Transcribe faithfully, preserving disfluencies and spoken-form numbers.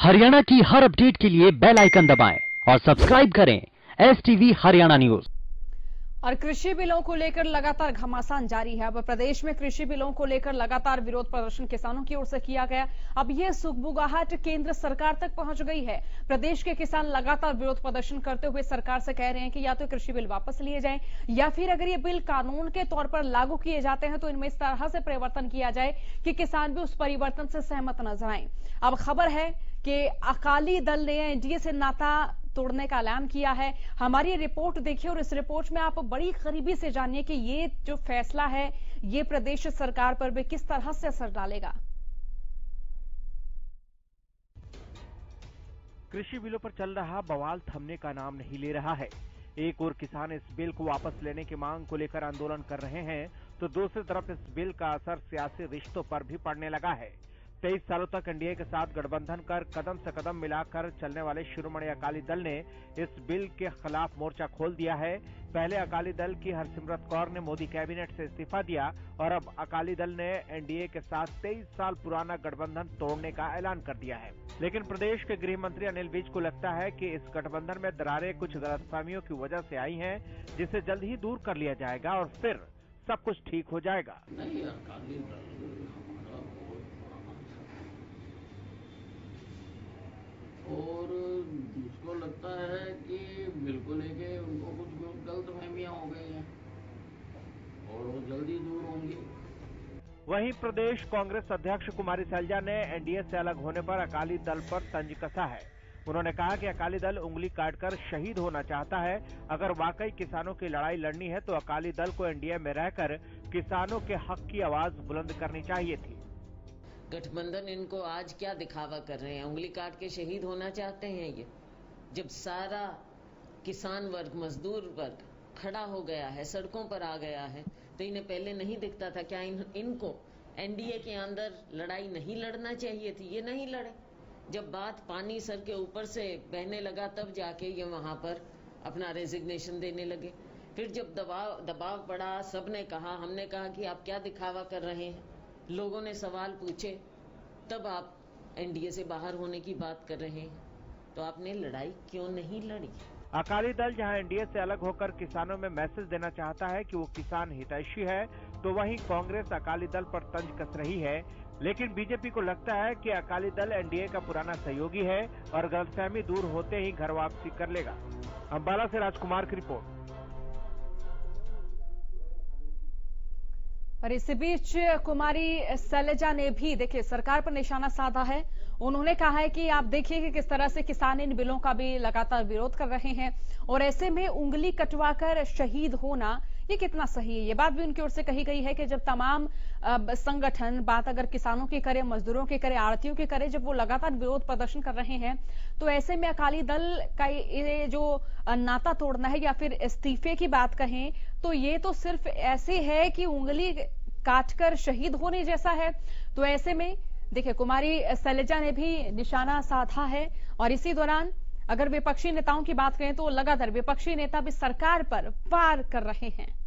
हरियाणा की हर अपडेट के लिए बेल आइकन दबाएं और सब्सक्राइब करें एस टीवी हरियाणा न्यूज। और कृषि बिलों को लेकर लगातार घमासान जारी है। अब प्रदेश में कृषि बिलों को लेकर लगातार विरोध प्रदर्शन किसानों की ओर से किया गया। अब यह सुगबुगाहट केंद्र सरकार तक पहुंच गई है। प्रदेश के किसान लगातार विरोध प्रदर्शन करते हुए सरकार से कह रहे हैं कि या तो कृषि बिल वापस लिए जाएं या फिर अगर ये बिल कानून के तौर पर लागू किए जाते हैं तो इनमें इस तरह से परिवर्तन किया जाए कि किसान भी उस परिवर्तन से सहमत नजर आए। अब खबर है कि अकाली दल ने एनडीए से नाता तोड़ने का ऐलान किया है। हमारी रिपोर्ट देखिए और इस रिपोर्ट में आप बड़ी करीबी से जानिए कि ये जो फैसला है ये प्रदेश सरकार पर भी किस तरह से असर डालेगा। कृषि बिलों पर चल रहा बवाल थमने का नाम नहीं ले रहा है। एक ओर किसान इस बिल को वापस लेने की मांग को लेकर आंदोलन कर रहे हैं तो दूसरी तरफ इस बिल का असर सियासी रिश्तों पर भी पड़ने लगा है। तेईस सालों तक एनडीए के साथ गठबंधन कर कदम से कदम मिलाकर चलने वाले शिरोमणि अकाली दल ने इस बिल के खिलाफ मोर्चा खोल दिया है। पहले अकाली दल की हरसिमरत कौर ने मोदी कैबिनेट से इस्तीफा दिया और अब अकाली दल ने एनडीए के साथ तेईस साल पुराना गठबंधन तोड़ने का ऐलान कर दिया है। लेकिन प्रदेश के गृह मंत्री अनिल विज को लगता है कि इस गठबंधन में दरारें कुछ गलतफहमियों की वजह से आई हैं, जिसे जल्द ही दूर कर लिया जाएगा और फिर सब कुछ ठीक हो जाएगा। नहीं, अकाली दल और मुझको लगता है कि बिल्कुल लेके उनको कुछ गलतफहमियां हो गई हैं और वो जल्दी दूर होंगी। वहीं प्रदेश कांग्रेस अध्यक्ष कुमारी सैलजा ने एनडीए से अलग होने पर अकाली दल पर तंज कसा है। उन्होंने कहा कि अकाली दल उंगली काटकर शहीद होना चाहता है। अगर वाकई किसानों की लड़ाई लड़नी है तो अकाली दल को एनडीए में रहकर किसानों के हक की आवाज बुलंद करनी चाहिए थी। गठबंधन इनको आज क्या दिखावा कर रहे हैं? उंगली काट के शहीद होना चाहते हैं ये? जब सारा किसान वर्ग, मजदूर वर्ग खड़ा हो गया है, सड़कों पर आ गया है, तो इन्हें पहले नहीं दिखता था क्या इन, इनको एनडीए के अंदर लड़ाई नहीं लड़ना चाहिए थी? ये नहीं लड़े। जब बात पानी सर के ऊपर से बहने लगा तब जाके ये वहां पर अपना रेजिग्नेशन देने लगे। फिर जब दबाव दबाव पड़ा, सबने कहा, हमने कहा कि आप क्या दिखावा कर रहे हैं, लोगों ने सवाल पूछे, तब आप एनडीए से बाहर होने की बात कर रहे हैं। तो आपने लड़ाई क्यों नहीं लड़ी? अकाली दल जहां एनडीए से अलग होकर किसानों में मैसेज देना चाहता है कि वो किसान हितैषी है, तो वहीं कांग्रेस अकाली दल पर तंज कस रही है। लेकिन बीजेपी को लगता है कि अकाली दल एनडीए का पुराना सहयोगी है और गलतफहमी दूर होते ही घर वापसी कर लेगा। अंबाला से राजकुमार की रिपोर्ट। और इसी बीच कुमारी सैलजा ने भी देखिए सरकार पर निशाना साधा है। उन्होंने कहा है कि आप देखिए कि किस तरह से किसान इन बिलों का भी लगातार विरोध कर रहे हैं और ऐसे में उंगली कटवाकर शहीद होना ये कितना सही है। ये बात भी उनकी ओर से कही गई है कि जब तमाम संगठन बात अगर किसानों की करे, मजदूरों की करे, आड़तियों की करे, जब वो लगातार विरोध प्रदर्शन कर रहे हैं तो ऐसे में अकाली दल का ये जो नाता तोड़ना है या फिर इस्तीफे की बात कहें तो ये तो सिर्फ ऐसे है कि उंगली काटकर शहीद होने जैसा है। तो ऐसे में देखिए कुमारी सैलजा ने भी निशाना साधा है। और इसी दौरान अगर विपक्षी नेताओं की बात करें तो लगातार विपक्षी नेता भी सरकार पर वार कर रहे हैं।